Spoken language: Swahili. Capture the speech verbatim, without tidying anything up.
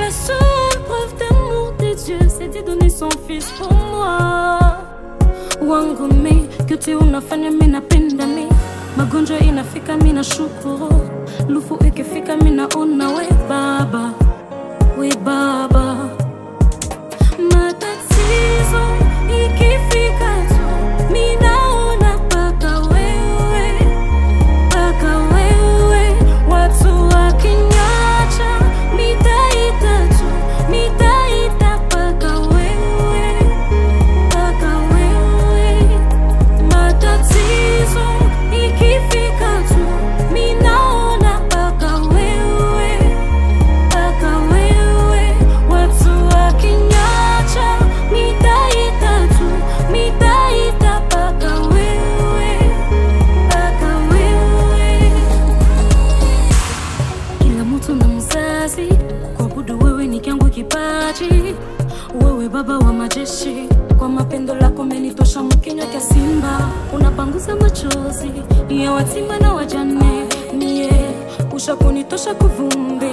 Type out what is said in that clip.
la seule preuve d'amour de Dieu, c'est de donner son fils pour moi. Wangu mi, kitu unafanya mi napenda mi. Magonjwa inafika mi na shukuru. Lufu ikifika mi naona we baba, we baba. Matatizo ikifika tu mi naona paka wewe, paka wewe. Watu wakinyacha mitaita tu, mitaita paka wewe, paka wewe. Matatizo ikifika tu mi naona paka wewe, paka wewe. Watu wakinyacha mitaita tu, mitaita paka wewe, paka wewe. Kila mtu na mzazi, kuabudu wewe ni kyangu kipaji. Wewe baba wa majeshi, kwa mapendo lako umenitosha mkinywa kia simba. Unapanguza machozi ya watima na wajane, mie ushakunitosha kuvumbi.